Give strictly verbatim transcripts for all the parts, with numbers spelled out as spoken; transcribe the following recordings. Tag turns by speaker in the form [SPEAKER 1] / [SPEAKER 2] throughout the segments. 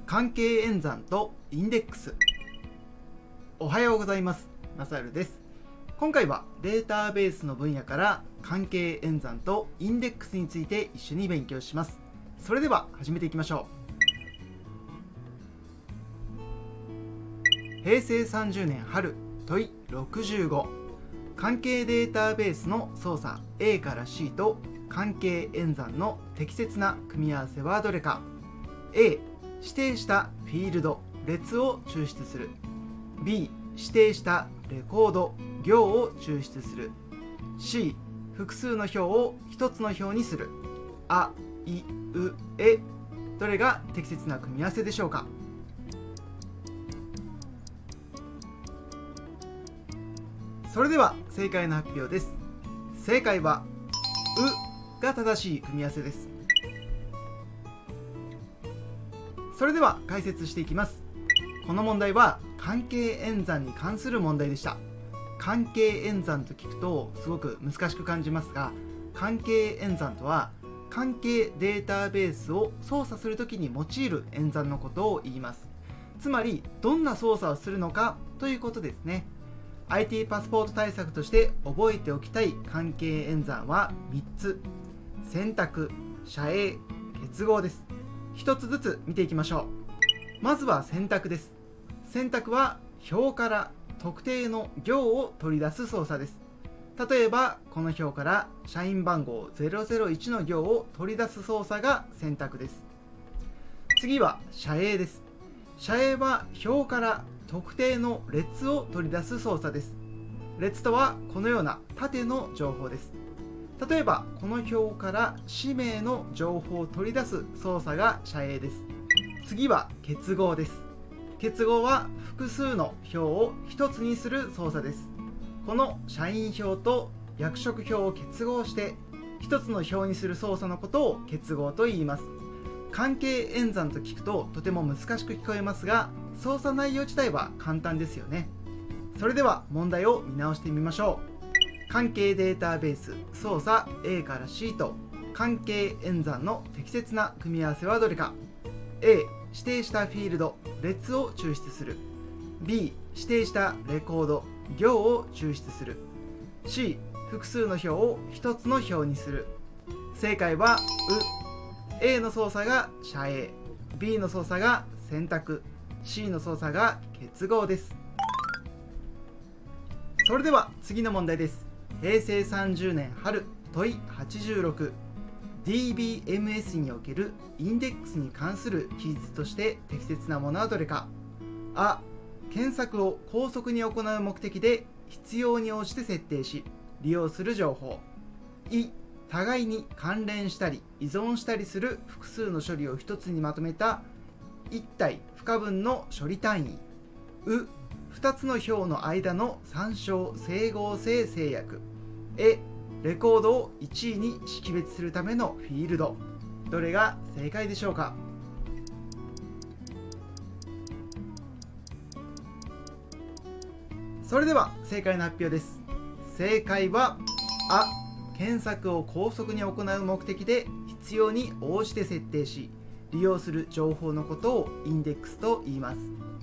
[SPEAKER 1] 関係演算とインデックス。おはようございます。マサルです。今回はデータベースの分野から関係演算とインデックスについて一緒に勉強します。それでは始めていきましょう。へいせいさんじゅうねん春問いろくじゅうご、関係データベースの操作 A から C と関係演算の適切な組み合わせはどれか。 A、指定したフィールド列を抽出する。 B、指定したレコード行を抽出する。 C、複数の表を一つの表にする。あ、い、う、え、どれが適切な組み合わせでしょうか。それでは正解の発表です。正解はうが正しい組み合わせです。それでは解説していきます。この問題は関係演算に関する問題でした。関係演算と聞くとすごく難しく感じますが、関係演算とは関係データベースを操作するときに用いる演算のことを言います。つまりどんな操作をするのかということですね。アイティー パスポート対策として覚えておきたい関係演算はみっつ。選択、遮影、結合です。ひとつずつ見ていきましょう。まずは選択です。選択は表から特定の行を取り出す操作です。例えばこの表から社員番号ゼロゼロいちの行を取り出す操作が選択です。次は遮影です。遮影は表から特定の列を取り出す操作です。列とはこのような縦の情報です。例えばこの表から氏名の情報を取り出す操作が遮影です。次は結合です。結合は複数の表を一つにする操作です。この社員表と役職表を結合して一つの表にする操作のことを結合と言います。関係演算と聞くととても難しく聞こえますが、操作内容自体は簡単ですよね。それでは問題を見直してみましょう。関係データベース操作 A から C と関係演算の適切な組み合わせはどれか。 A、指定したフィールド列を抽出する。 B、指定したレコード行を抽出する。 C、複数の表を一つの表にする。正解はう。 A の操作が遮影、 B の操作が選択、 C の操作が結合です。それでは次の問題です。へいせいさんじゅうねん春問いはちじゅうろく、 ディービーエムエス におけるインデックスに関する記述として適切なものはどれか。あ、検索を高速に行う目的で必要に応じて設定し利用する情報。い、互いに関連したり依存したりする複数の処理を一つにまとめた一体不可分の処理単位。う、ふたつの表の間の参照整合性制約。え、レコードをいちいに識別するためのフィールド。どれが正解でしょうか。それでは正解の発表です。正解はあ、検索を高速に行う目的で必要に応じて設定し利用する情報のことをインデックスと言います。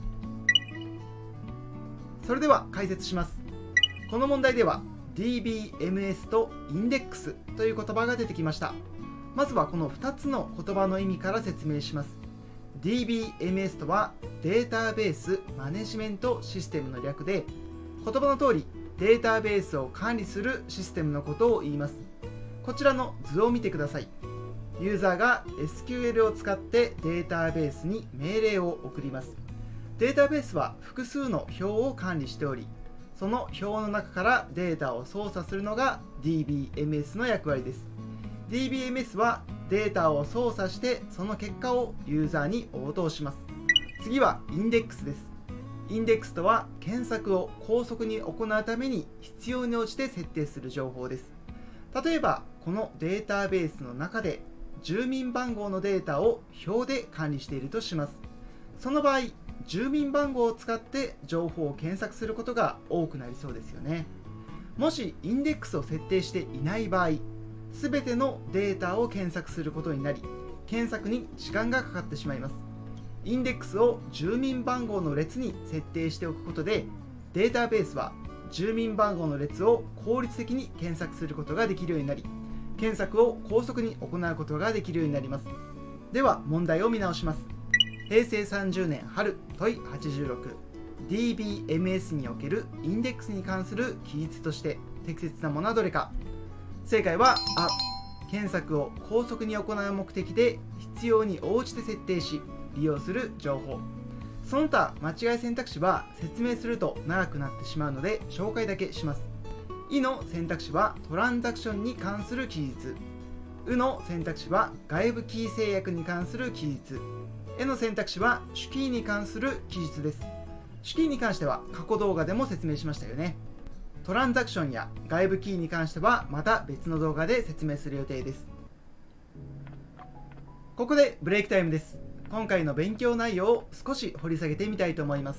[SPEAKER 1] それでは解説します。この問題では ディービーエムエス とインデックスという言葉が出てきました。まずはこのふたつの言葉の意味から説明します。 ディービーエムエス とはデータベースマネジメントシステムの略で、言葉の通りデータベースを管理するシステムのことを言います。こちらの図を見てください。ユーザーが エスキューエル を使ってデータベースに命令を送ります。データベースは複数の表を管理しており、その表の中からデータを操作するのが ディービーエムエス の役割です。ディービーエムエス はデータを操作してその結果をユーザーに応答します。次はインデックスです。インデックスとは検索を高速に行うために必要に応じて設定する情報です。例えばこのデータベースの中で住民番号のデータを表で管理しているとします。その場合、住民番号を使って情報を検索することが多くなりそうですよね。もしインデックスを設定していない場合、すべてのデータを検索することになり、検索に時間がかかってしまいます。 インデックスを住民番号の列に設定しておくことで、データベースは住民番号の列を効率的に検索することができるようになり、検索を高速に行うことができるようになります。では問題を見直します。へいせいさんじゅうねん春問いはちじゅうろく、 ディービーエムエス におけるインデックスに関する記述として適切なものはどれか。正解はあ、検索を高速に行う目的で必要に応じて設定し利用する情報。その他間違い選択肢は説明すると長くなってしまうので紹介だけします。いの選択肢はトランザクションに関する記述。うの選択肢は外部キー制約に関する記述。えの選択肢は主キーに関する記述です。主キーに関しては過去動画でも説明しましたよね。トランザクションや外部キーに関してはまた別の動画で説明する予定です。ここでブレイクタイムです。今回の勉強内容を少し掘り下げてみたいと思います。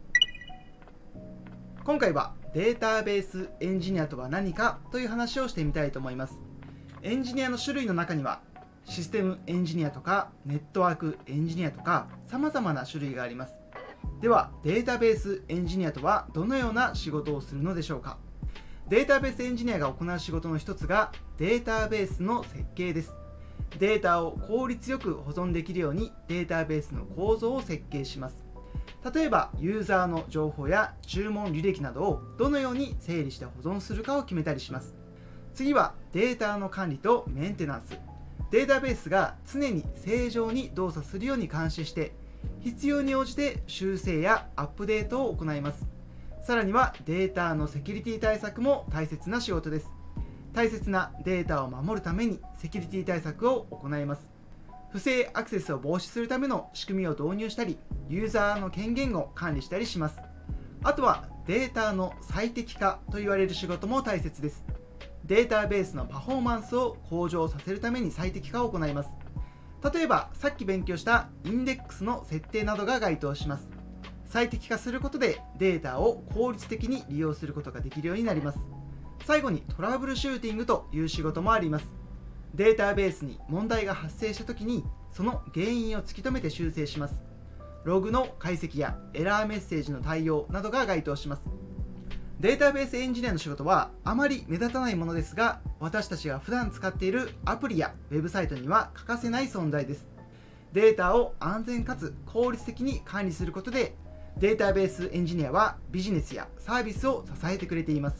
[SPEAKER 1] 今回はデータベースエンジニアとは何かという話をしてみたいと思います。エンジニアの種類の中にはシステムエンジニアとかネットワークエンジニアとか様々な種類があります。ではデータベースエンジニアとはどのような仕事をするのでしょうか。データベースエンジニアが行う仕事の一つがデータベースの設計です。データを効率よく保存できるようにデータベースの構造を設計します。例えばユーザーの情報や注文履歴などをどのように整理して保存するかを決めたりします。次はデータの管理とメンテナンス。データベースが常に正常に動作するように監視して必要に応じて修正やアップデートを行います。さらにはデータのセキュリティ対策も大切な仕事です。大切なデータを守るためにセキュリティ対策を行います。不正アクセスを防止するための仕組みを導入したり、ユーザーの権限を管理したりします。あとはデータの最適化と言われる仕事も大切です。データベースのパフォーマンスを向上させるために最適化を行います。例えばさっき勉強したインデックスの設定などが該当します。最適化することでデータを効率的に利用することができるようになります。最後にトラブルシューティングという仕事もあります。データベースに問題が発生したときにその原因を突き止めて修正します。ログの解析やエラーメッセージの対応などが該当します。データベースエンジニアの仕事はあまり目立たないものですが、私たちが普段使っているアプリやウェブサイトには欠かせない存在です。データを安全かつ効率的に管理することで、データベースエンジニアはビジネスやサービスを支えてくれています。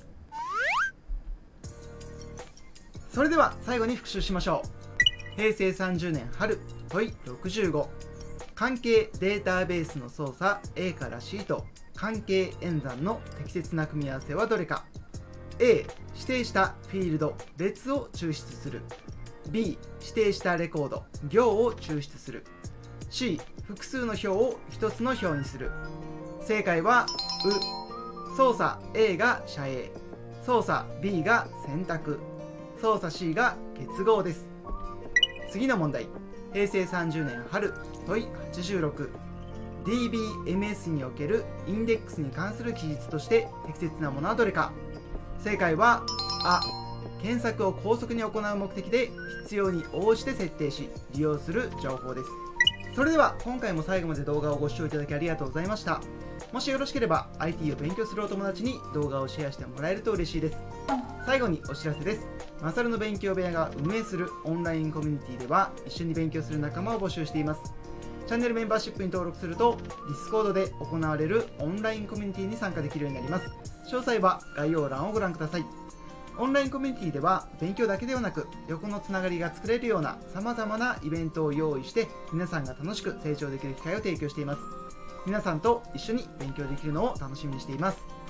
[SPEAKER 1] それでは最後に復習しましょう。へいせいさんじゅうねん春問いろくじゅうご、関係データベースの操作 A から C と関係演算の適切な組み合わせはどれか。 A、指定したフィールド列を抽出する。 B、指定したレコード行を抽出する。 C、複数の表を一つの表にする。正解はう。操作 A が遮影、操作 B が選択、操作 C が結合です。次の問題。へいせいさんじゅうねん春問いはちじゅうろく、ディービーエムエス におけるインデックスに関する記述として適切なものはどれか。正解はあ。検索を高速に行う目的で必要に応じて設定し利用する情報です。それでは今回も最後まで動画をご視聴いただきありがとうございました。もしよろしければ アイティー を勉強するお友達に動画をシェアしてもらえると嬉しいです。最後にお知らせです。マサルの勉強部屋が運営するオンラインコミュニティでは一緒に勉強する仲間を募集しています。チャンネルメンバーシップに登録すると Discord で行われるオンラインコミュニティに参加できるようになります。詳細は概要欄をご覧ください。オンラインコミュニティでは勉強だけではなく横のつながりが作れるような様々なイベントを用意して皆さんが楽しく成長できる機会を提供しています。皆さんと一緒に勉強できるのを楽しみにしています。